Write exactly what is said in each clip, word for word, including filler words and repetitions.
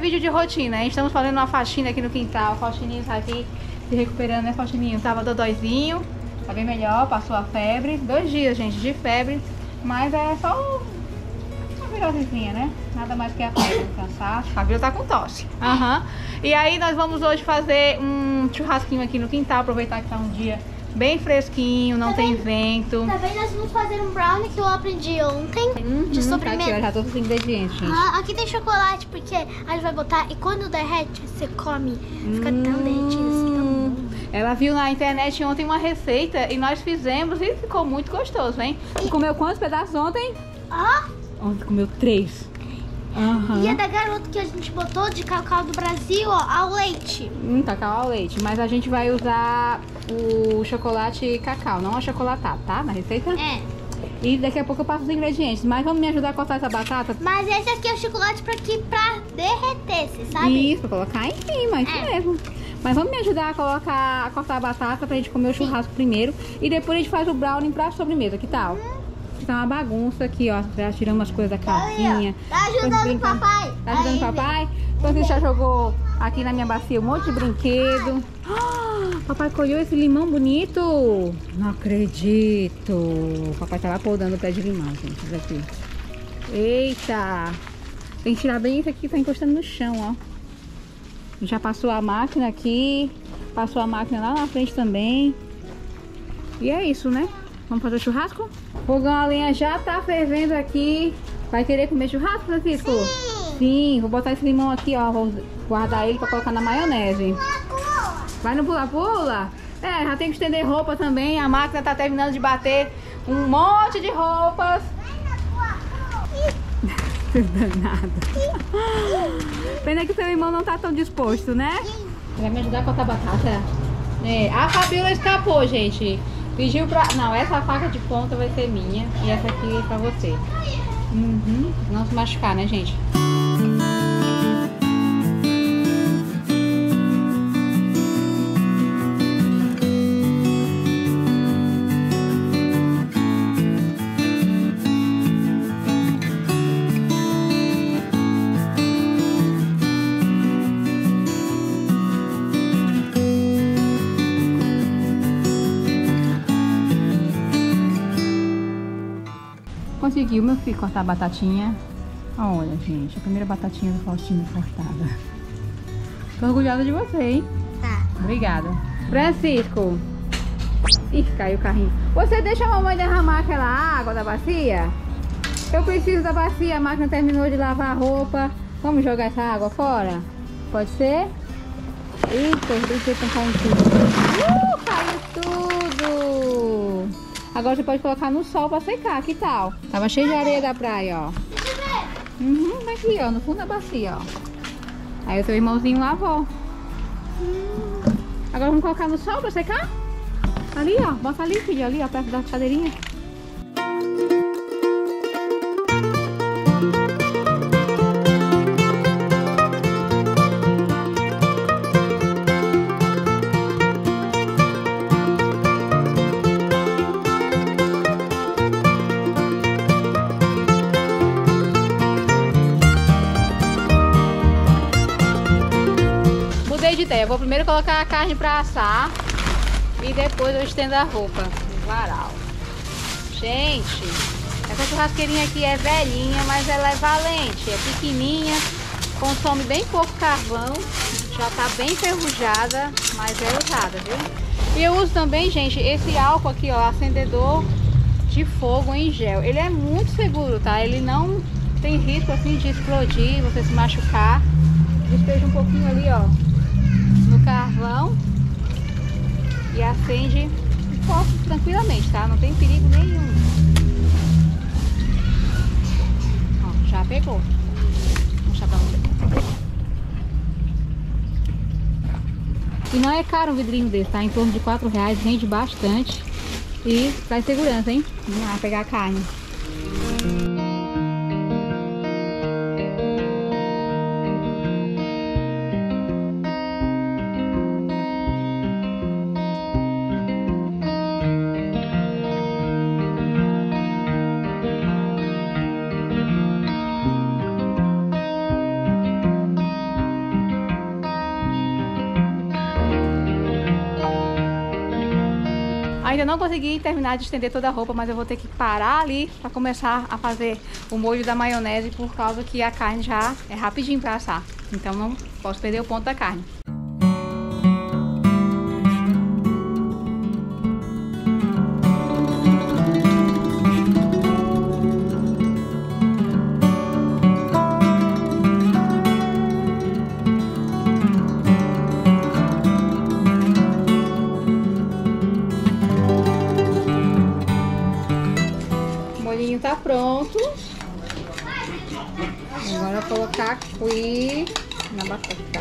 vídeo de rotina, hein? Estamos fazendo uma faxina aqui no quintal. O Faxininho tá aqui se recuperando, né, Faxininho? Tava dodóizinho, tá bem melhor, passou a febre. Dois dias, gente, de febre. Mas é só uma virosezinha, né? Nada mais que a febre, cansaço. A Fabíola tá com tosse. Aham. Uhum. E aí nós vamos hoje fazer um churrasquinho aqui no quintal, aproveitar que tá um dia bem fresquinho, não também, tem vento. Também nós vamos fazer um brownie que eu aprendi ontem, uhum, de sobremesa. Tá aqui, ó, já tô com os ingredientes, gente. Ah, aqui tem chocolate, porque a gente vai botar e quando derrete, você come. Fica hum, tão derretido assim, tão bom. Ela viu na internet ontem uma receita e nós fizemos e ficou muito gostoso, hein? E... comeu quantos pedaços ontem? Ah? Ontem comeu três. Uhum. E é da garota que a gente botou de cacau do Brasil, ó, ao leite. Hum, cacau ao leite. Mas a gente vai usar o chocolate cacau, não achocolatado, tá? Na receita? É. E daqui a pouco eu passo os ingredientes. Mas vamos me ajudar a cortar essa batata? Mas esse aqui é o chocolate pra aqui, pra derreter, você sabe? Isso, pra colocar em cima, isso é. mesmo. Mas vamos me ajudar a colocar, a cortar a batata pra gente comer o churrasco Sim. primeiro. E depois a gente faz o brownie pra sobremesa, que tal? Hum. Tá uma bagunça aqui, ó. Já tiramos as coisas da casinha. Tá ajudando o papai. Tá ajudando o papai? Você já jogou aqui na minha bacia um monte de brinquedo. Ah, papai colheu esse limão bonito. Não acredito. O papai tá lá podando o pé de limão, gente. Isso aqui. Eita. Tem que tirar bem isso aqui que tá encostando no chão, ó. Já passou a máquina aqui. Passou a máquina lá na frente também. E é isso, né? Vamos fazer o churrasco? O fogão a lenha já tá fervendo aqui. Vai querer comer churrasco, Francisco? Sim. Sim, vou botar esse limão aqui, ó. Vou guardar ele pra colocar na maionese. Vai no pula-pula? É, já tem que estender roupa também. A máquina tá terminando de bater um monte de roupas. Danada. Pena que seu irmão não tá tão disposto, né? Vai me ajudar a cortar batata? É, a Fabíola escapou, gente. Pediu pra... Não, essa faca de ponta vai ser minha. E essa aqui é pra você. Uhum. Não se machucar, né, gente? Conseguiu, meu filho, cortar a batatinha. Olha, gente, a primeira batatinha do Faustino cortada. Tô orgulhosa de você, hein? Tá. Obrigada. Francisco. Ih, caiu o carrinho. Você deixa a mamãe derramar aquela água da bacia? Eu preciso da bacia, a máquina terminou de lavar a roupa. Vamos jogar essa água fora? Pode ser? Eita, os brinquedos estão caindo tudo. Uh, caiu tudo! Agora você pode colocar no sol pra secar, que tal? Tava cheio de areia da praia, ó. Uhum, aqui, ó, no fundo da bacia, ó. Aí o seu irmãozinho lavou. Agora vamos colocar no sol pra secar? Ali, ó, bota ali, filho, ali, ó, perto da cadeirinha. De ideia. Eu vou primeiro colocar a carne pra assar e depois eu estendo a roupa no varal. Gente, essa churrasqueirinha aqui é velhinha, mas ela é valente, é pequenininha, consome bem pouco carvão, já tá bem enferrujada, mas é usada, viu? E eu uso também, gente, esse álcool aqui, ó, acendedor de fogo em gel. Ele é muito seguro, tá? Ele não tem risco assim de explodir, você se machucar. Despeja um pouquinho ali, ó, no carvão e acende o fósforo tranquilamente, tá? Não tem perigo nenhum. Ó, já pegou. Vou mostrar pra você. E não é caro um vidrinho desse, tá? Em torno de quatro reais, rende bastante e traz segurança, hein? Vamos lá pegar a carne. Ainda não consegui terminar de estender toda a roupa, mas eu vou ter que parar ali para começar a fazer o molho da maionese, por causa que a carne já é rapidinho para assar. Então não posso perder o ponto da carne. Tá pronto. Agora colocar aqui na batata.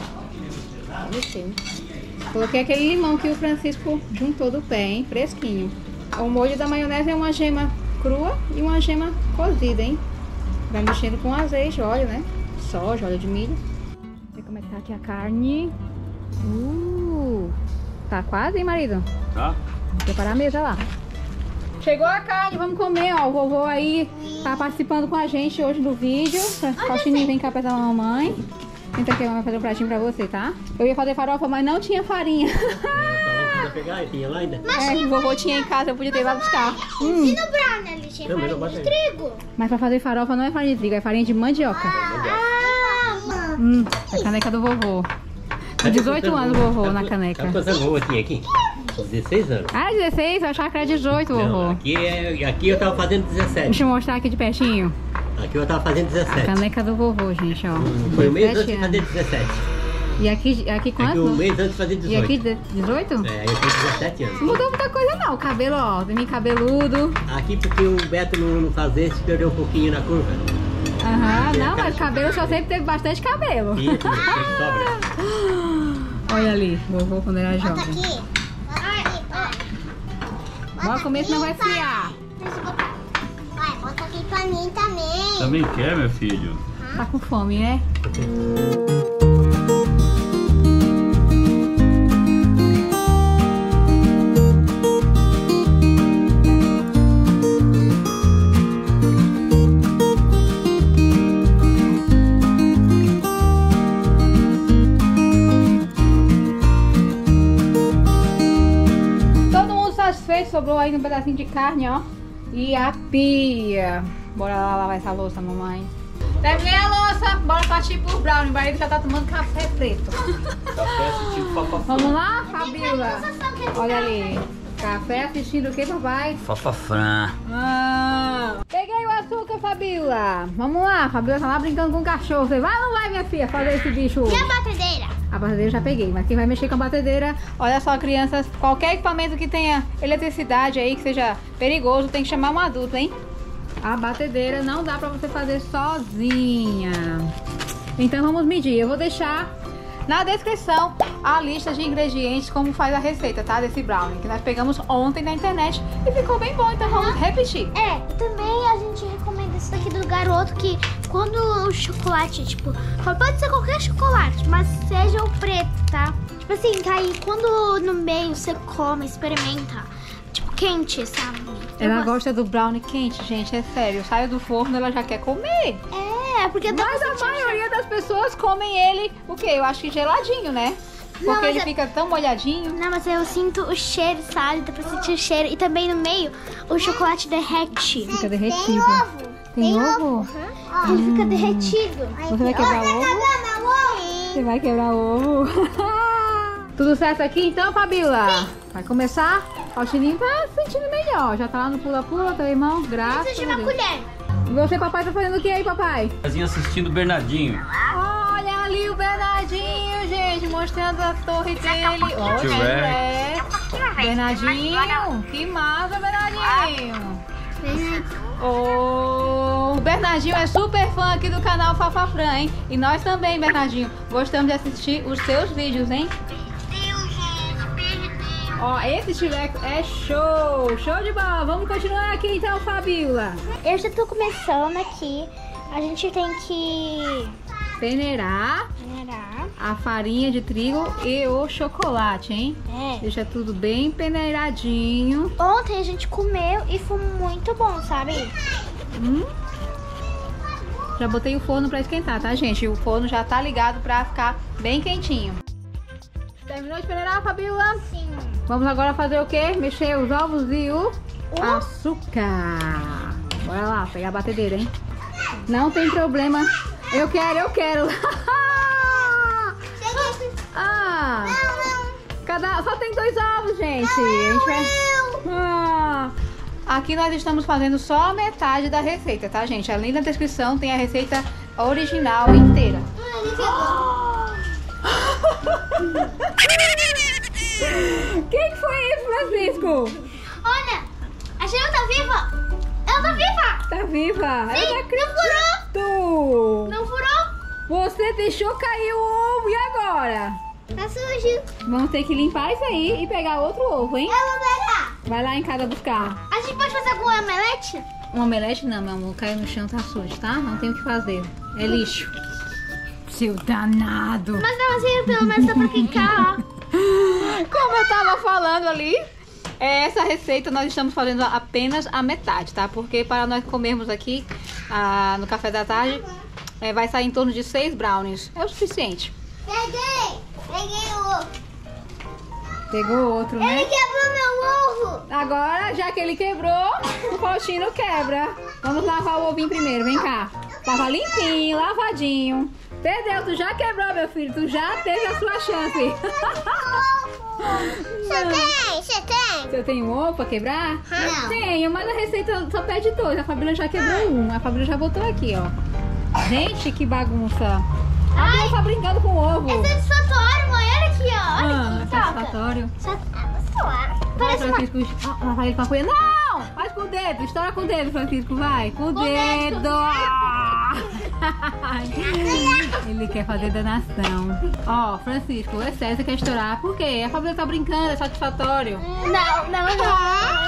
Coloquei aquele limão que o Francisco juntou do pé, hein? Fresquinho. O molho da maionese é uma gema crua e uma gema cozida, hein? Vai mexendo com azeite, óleo, né? Soja, óleo de milho. Vê como é que tá aqui a carne. Uh, tá quase, hein, marido? Tá. Vou preparar a mesa lá. Chegou a carne, vamos comer, ó. O vovô aí tá participando com a gente hoje do vídeo. Faxininha, vem cá perto da mamãe. Então aqui, vai fazer um pratinho pra você, tá? Eu ia fazer farofa, mas não tinha farinha. Podia pegar e tinha lá ainda? É, o vovô tinha em casa, eu podia ter ido lá buscar. Hum. E no brownie ali tinha farinha de trigo. Mas pra fazer farofa não é farinha de trigo, é farinha de mandioca. Ah, Hum, a caneca do vovô. Com dezoito anos o vovô na caneca. Sabe quantos anos o vovô tinha aqui? dezesseis anos. Ah, dezesseis? Eu achava que era dezoito, vovô. Não, aqui, é, aqui eu tava fazendo dezessete. Deixa eu mostrar aqui de pertinho. Aqui eu tava fazendo dezessete. Caneca do vovô, gente, ó. Foi um mês antes de fazer dezessete. E aqui, aqui quanto? Aqui um mês antes de fazer dezoito. E aqui dezoito? É, eu tenho dezessete anos. Não mudou muita coisa não, o cabelo, ó, tem cabeludo. Aqui porque o Beto não, não fazia, se perdeu um pouquinho na curva. Aham, não, mas o cabelo só sempre teve bastante cabelo. Isso, sobra. Olha ali, vovô quando era bota jovem. aqui. Bora comer, senão vai esfriar. Vai, bota aqui pra mim também. Também quer, meu filho? Tá com fome, né? Sobrou aí um pedacinho de carne, ó. E a pia. Bora lá lavar essa louça, mamãe. Terminei a louça, bora partir pro brownie. O marido já tá tomando café preto. Café assistindo Fafafã. Vamos lá, Fabíola? Olha ali. Café assistindo o que, papai? Fafafã. Ah, peguei o açúcar, Fabíola. Vamos lá, Fabíola tá lá brincando com o cachorro. Você vai ou não vai, minha filha, fazer esse bicho hoje? E a batedeira? A batedeira já peguei, mas quem vai mexer com a batedeira, olha só, crianças, qualquer equipamento que tenha eletricidade aí, que seja perigoso, tem que chamar um adulto, hein? A batedeira não dá pra você fazer sozinha. Então vamos medir. Eu vou deixar na descrição a lista de ingredientes, como faz a receita, tá? Desse brownie, que nós pegamos ontem na internet e ficou bem bom, então vamos repetir. É, e também a gente recomenda isso daqui do garoto, que quando o chocolate, tipo, pode ser qualquer chocolate, mas seja o preto, tá? Tipo assim, que aí quando no meio você come, experimenta, tipo, quente, sabe? Eu Ela gosto. gosta do brownie quente, gente, é sério. Saiu do forno, ela já quer comer. É, porque dá Mas a bastante- maioria das pessoas comem ele, o quê? Eu acho que geladinho, né? Porque Não, mas ele é- fica tão molhadinho. Não, mas eu sinto o cheiro, sabe? Dá pra sentir o cheiro. E também no meio, o chocolate derrete. Fica derretido. Tem ovo. Tem ovo? Ele fica derretido. Você vai quebrar o ovo? Você vai quebrar o ovo? Tudo certo aqui então, Fabíola? Vai começar? O Chininho tá se sentindo melhor. Já tá lá no pula-pula, teu irmão? Graças Preciso de a uma Deus. colher. E você, papai, tá fazendo o que aí, papai? Casinha assistindo o Bernardinho. Olha ali o Bernardinho, gente, mostrando a torre dele. Olha, Shrek. é. Bernardinho, que massa, Bernardinho. Oh, o Bernardinho é super fã aqui do canal Fafafran, hein? E nós também, Bernardinho, gostamos de assistir os seus vídeos, hein? Ó, esse Shrek é show, show de bola. Vamos continuar aqui então, Fabíola. Eu já tô começando aqui. A gente tem que Peneirar peneirar. a farinha de trigo e o chocolate, hein? É. Deixa tudo bem peneiradinho. Ontem a gente comeu e foi muito bom, sabe? Hum. Já botei o forno pra esquentar, tá, gente? O forno já tá ligado pra ficar bem quentinho. Terminou de peneirar, Fabíola? Sim. Vamos agora fazer o quê? Mexer os ovos e o açúcar. Bora lá, pegar a batedeira, hein? Não tem problema. Eu quero, eu quero. Ah, cada... Só tem dois ovos, gente. A gente vai... ah. Aqui nós estamos fazendo só a metade da receita, tá, gente? Ali na descrição tem a receita original inteira. Quem que foi isso, Francisco? Olha, a Sheila tá viva. Ela tá viva. Tá viva? Sim, Eu não acredito. Não furou? Você deixou cair o ovo e agora? Tá sujo. Vamos ter que limpar isso aí e pegar outro ovo, hein? Eu vou pegar. Vai lá em casa buscar. A gente pode fazer algum omelete? Um omelete não, meu amor. Caiu no chão, tá sujo, tá? Não tem o que fazer. É lixo. Seu danado. Mas não, assim, pelo menos dá pra ficar. Como eu tava falando ali, essa receita nós estamos fazendo apenas a metade, tá? Porque para nós comermos aqui ah, no café da tarde, é, vai sair em torno de seis brownies. É o suficiente. Peguei. Peguei o ovo. Pegou outro, né? Ele quebrou meu ovo. Agora, já que ele quebrou, o Faustino quebra. Vamos lavar o ovinho primeiro, vem cá. Tava limpinho, lavadinho. Perdeu, tu já quebrou, meu filho. Tu já teve a sua chance. Você tem? Você tem? Você tem um ovo pra quebrar? Não. Tenho, mas a receita só pede dois. A Fabíola já quebrou um. A Fabíola já botou aqui, ó. Gente, que bagunça. A Fabíola tá brincando com o ovo. É satisfatório, mãe. Olha aqui, ó. Olha Ah, é aqui, toca. satisfatório. Satisfatório. Parece uma... Francisco, ah, lava ele com a colher. Não! Faz com o dedo. Estoura com o dedo, Francisco. Vai. Com o dedo. dedo. Ele quer fazer danação. Ó, Francisco, é sério, você quer estourar? Por quê? A Fabíola tá brincando, é satisfatório. Não, não, não.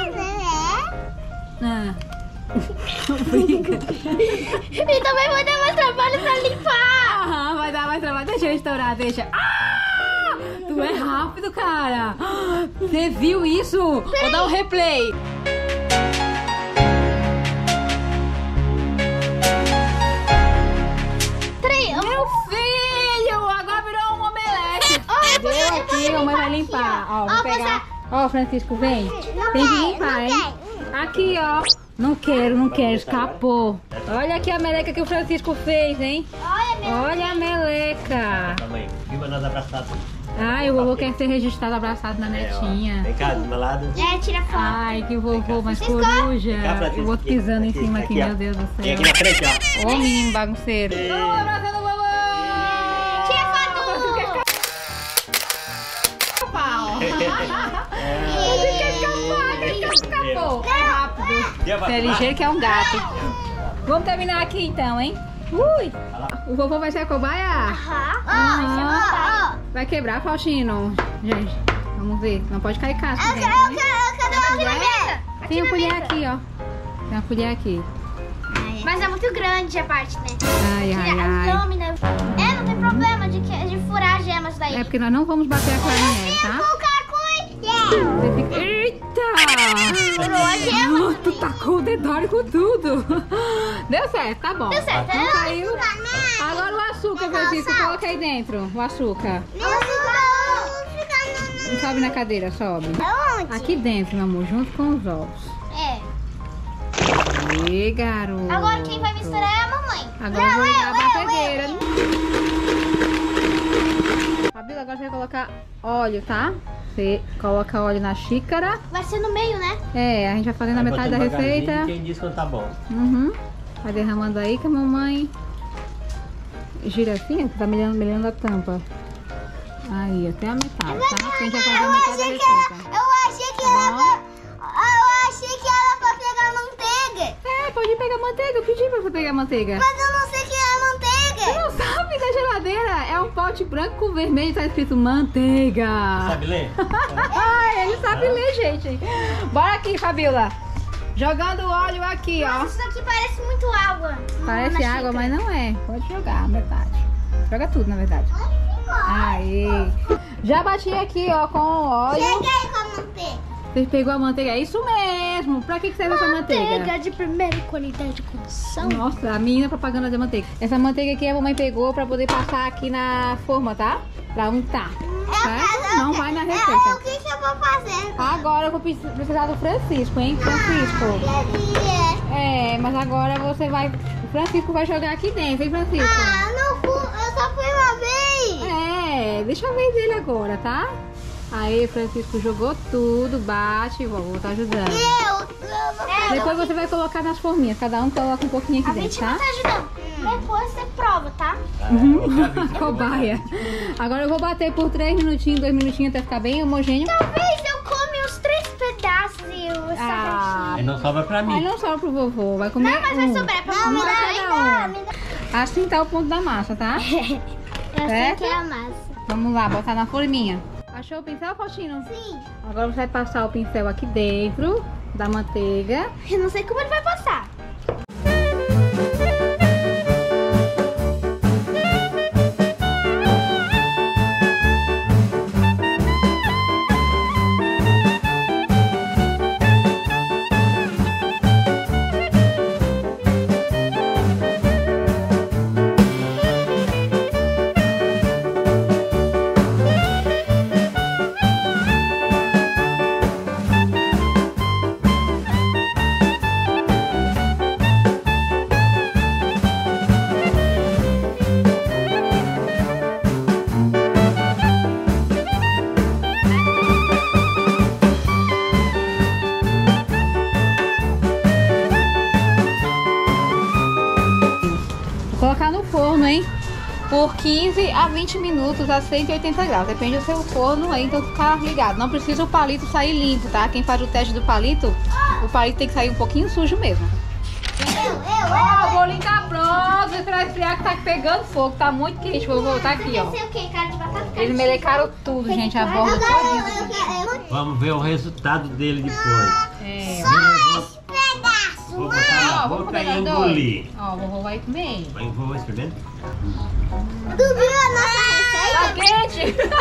Ah. Brinca. E também vou dar mais trabalho pra limpar. Aham, vai dar mais trabalho. Deixa eu estourar, deixa. Ah! Tu é rápido, cara. Você viu isso? Vou dar um replay. Meu filho, agora virou um omelete. Deu aqui, a mãe vai limpar. Ó, vou pegar. Ó, Francisco, vem. Tem que limpar, hein? Aqui, ó. Não quero, não quero, escapou. Olha aqui a meleca que o Francisco fez, hein? Olha a meleca. Tamanho. Viva nós abraçados. Ai, o vovô quer ser registrado abraçado na netinha. Vem cá, do meu lado. É, tira foto. Ai, que vovô mais coruja. Cá, Francisco, E o outro aqui, pisando em aqui, cima aqui, aqui, ó. meu Deus do Vem céu. aqui na frente, ó. Ô, menino bagunceiro. Vamos abraçando o vovô. Tira foto. Você quer escapar, quer escapou. É rápido. Você é ligeiro que é um gato. Vamos terminar aqui então, hein? Ui! O vovô vai ser a cobaia? Aham. Aham. Ó, Vai quebrar, Faustino. Gente, vamos ver. Não pode cair casca. eu dentro, quero, né? eu quero, cadê uma colher? Tem uma colher aqui, ó. Tem uma colher aqui. Mas é muito grande a parte, né? Ai, ai, Tira as ai. lâminas. É, não tem problema de, que- de furar as gemas daí. É porque nós não vamos bater a clarinete, tá? Você fica... Eita! Furou a gema. Ah, tu tacou o dedório com tudo. Deu certo, tá bom. Deu certo. Não Não caiu. Agora o açúcar, Francisco, coloca aí dentro. O açúcar. Sobe na cadeira, sobe. Aonde? Aqui dentro, meu amor, junto com os ovos. É. Ê, garoto. Agora quem vai misturar é a mamãe. Agora eu vou ligar a batedeira. Fabíola, agora você vai colocar óleo, tá? Você coloca óleo na xícara. Vai ser no meio, né? É, a gente vai fazendo a Vai metade da botando receita. devagarzinho, quem diz quando tá bom. Uhum. Vai derramando aí que a mamãe gira assim, tá melhorando, melhorando a tampa. Aí, até a metade, tá? A gente vai fazer a metade da receita. Eu achei que Tá bom? Eu achei que era pra pegar manteiga. É, pode pegar manteiga. Eu pedi pra você pegar manteiga. Mas eu não sei que é manteiga. Você não sabe da geladeira? É um pote branco com vermelho e tá escrito manteiga. Sabe ler? Ah, ele sabe ler, gente. Bora aqui, Fabíola. Jogando o óleo aqui, ó. Isso daqui parece muito água. Parece Na água, xícara. mas não é. Pode jogar, na verdade. Joga tudo, na verdade. Aí. Já bati aqui, ó, com o óleo. Cheguei com a manteiga. Você pegou a manteiga? É isso mesmo. mesmo? Pra que, que serve essa manteiga? Manteiga de primeira qualidade de construção. Nossa, a menina propaganda de manteiga. Essa manteiga aqui a mamãe pegou pra poder passar aqui na forma, tá? Pra untar. Certo? Não vai na O receita. que, que eu vou fazer? Agora eu vou precis- precisar do Francisco, hein? Francisco. É, mas agora você vai... O Francisco vai jogar aqui dentro, hein, Francisco? Ah, não fui, eu só fui uma vez. É, deixa a vez dele agora, tá? Aí, Francisco jogou tudo, bate, vou, vou tá ajudando. Eu, Depois você vai colocar nas forminhas, cada um coloca um pouquinho aqui a dentro, gente tá? não tá ajudando. Depois você prova, tá? Cobaia. Agora eu vou bater por três minutinhos, dois minutinhos até ficar bem homogêneo. Talvez eu come os três pedaços e o Ah, Aí não sobra pra Aí mim. não sobra pro vovô, vai comer Não, mas vai um. sobrar pra Um mim. pra cada um. Assim tá o ponto da massa, tá? Eu sei Certo? que é a massa. Vamos lá, botar na forminha. Achou o pincel, Faustino? Sim. Agora você vai passar o pincel aqui dentro da manteiga. Eu não sei como ele vai passar. Vou colocar no forno, hein? Por quinze a vinte minutos a cento e oitenta graus. Depende do seu forno aí, então ficar ligado. Não precisa o palito sair limpo, tá? Quem faz o teste do palito, o palito tem que sair um pouquinho sujo mesmo. Eu, eu, Ó, o bolinho tá pronto. Esperar esfriar que tá pegando fogo. Tá muito quente. Vou voltar aqui, ó. Sei o que, cara de batata. Eles melecaram tudo, gente. A borda todinha. Vamos ver o resultado dele depois. É. Pedaço. Vou botar na Ó, vamos boca comer e dois. engolir. Ó, o vovô vai comer. Vai, vou experimentar. Tu viu a nossa Tá receita? quente?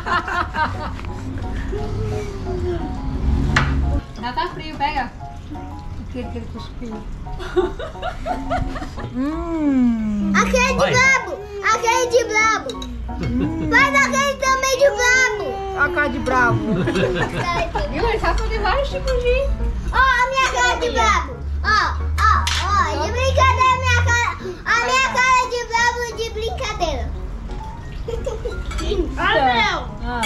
Já tá frio, pega. Aquele que ele cuspiu. Hum. Aquele de Vai. brabo. Aquele de brabo. Faz aquele também de brabo. A cara de bravo. Viu? Ele sabe fazer vários tipos de... Ó, a minha cara de brabo. Ó, ó, ó. De brincadeira, a minha cara. A minha cara de brabo de brincadeira. Ah, Ah.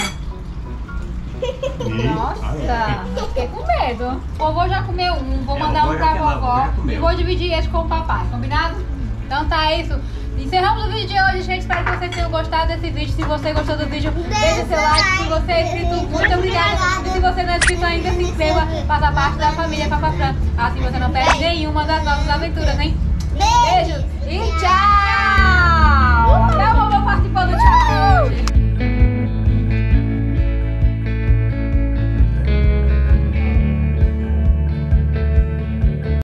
Nossa, fiquei com medo. O vovô já comeu um, vou É, mandar o um vovô pra já- a vovó vovó já comeu. e vou dividir esse com o papai, combinado? Então tá, é isso. Encerramos o vídeo de hoje, gente. Espero que vocês tenham gostado desse vídeo. Se você gostou do vídeo, deixa seu like. Se você é inscrito, muito obrigada. E se você não é inscrito ainda, se inscreva. Faça parte da família Papafran. Assim você não perde nenhuma das nossas aventuras, hein? Beijo!